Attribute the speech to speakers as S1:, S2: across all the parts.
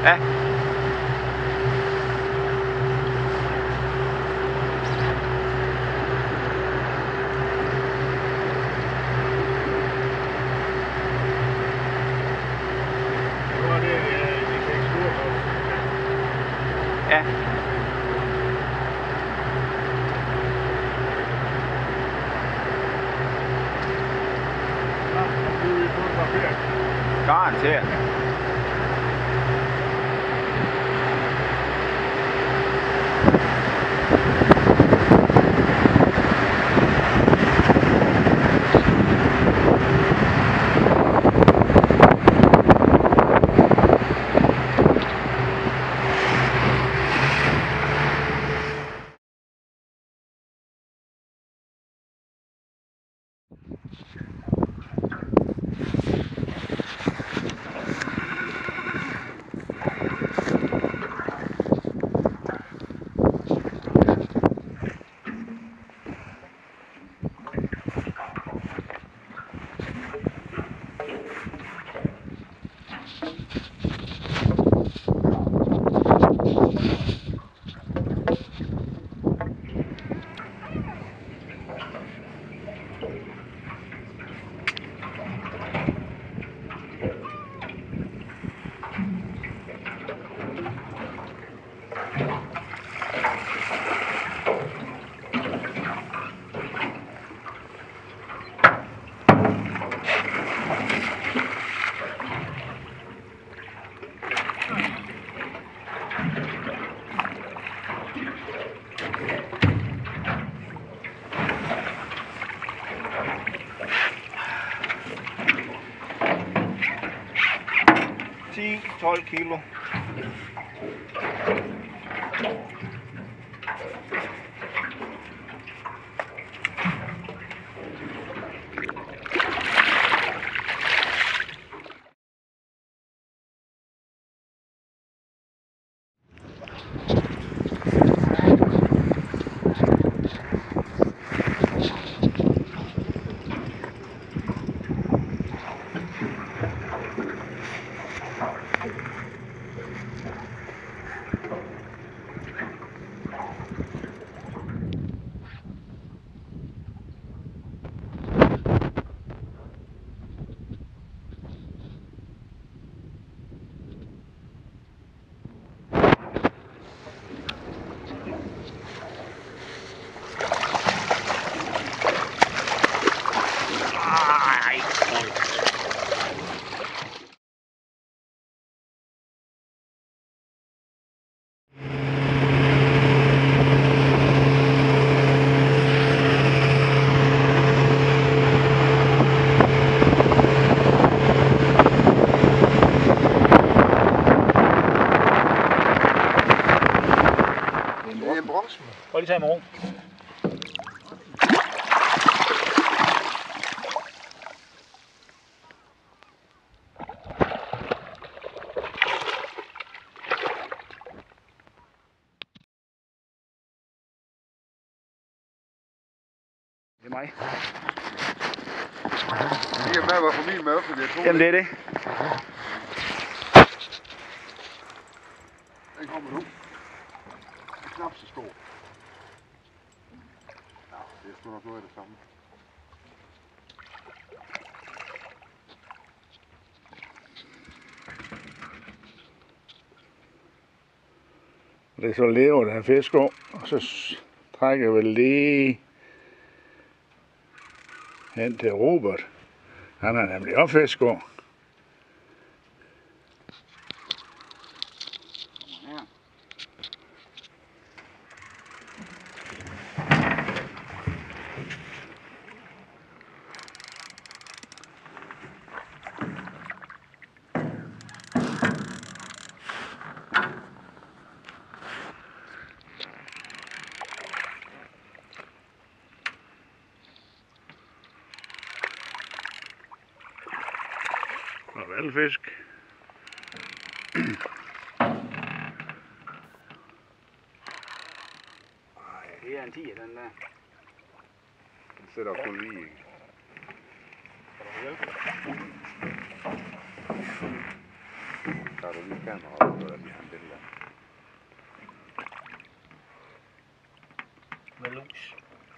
S1: Ja. Ja. Garanteret. Ti 12 kilo. Prøv lige at tage med ro. Det er mig.
S2: Det kan være, hvorfor min mad, fordi jeg tror...
S1: Jamen det er det.
S2: Den kommer nu. Den er knap så stor. Ja, det er sgu nok noget af det samme.
S1: Det er så lever der fisk over, og så trækker jeg vel lige hen til Robert. Han har nemlig også fisk over. Farvel fisk. Det er en 10, den der.
S2: Den sætter kun lige. tager du lige kamera op, så lige han billeder.
S3: Med lus.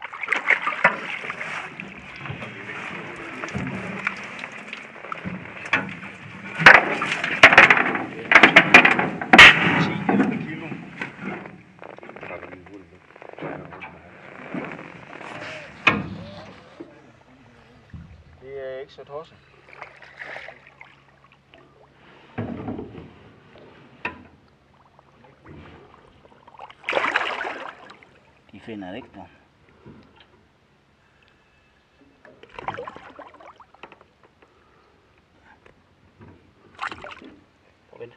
S2: Tager du lige hullet nu.
S3: Det er ikke så tosset. De finder det ikke nu. Vent.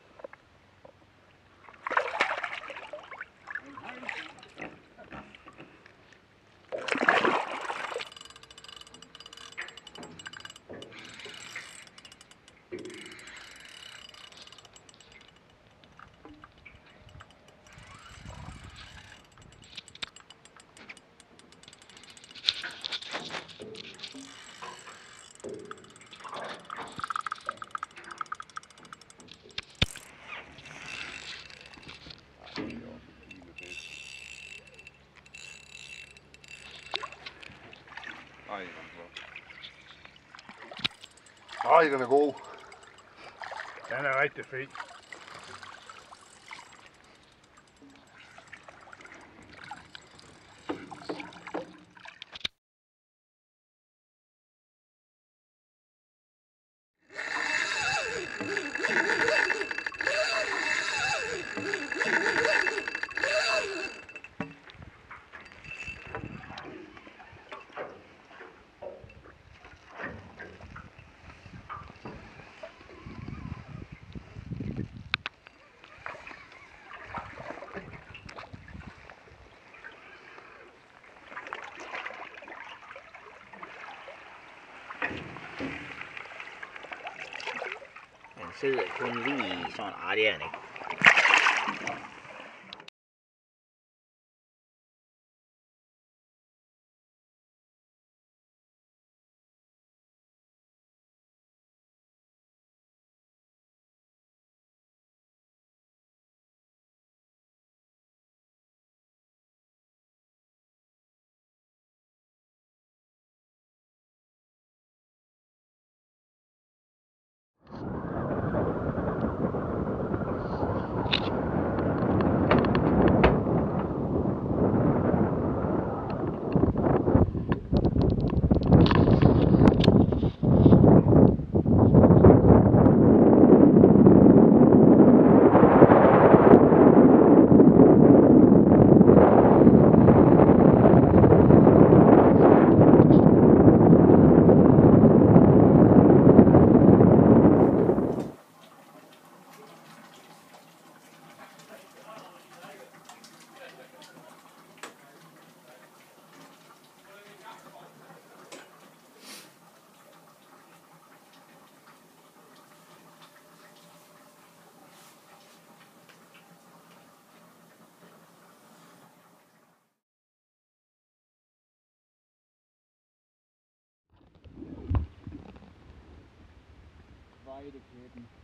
S2: Ej, den er god.
S1: Den er rigtig fin. Den sidder kun lige sådan. Ej, det er den ikke. Weidekneten.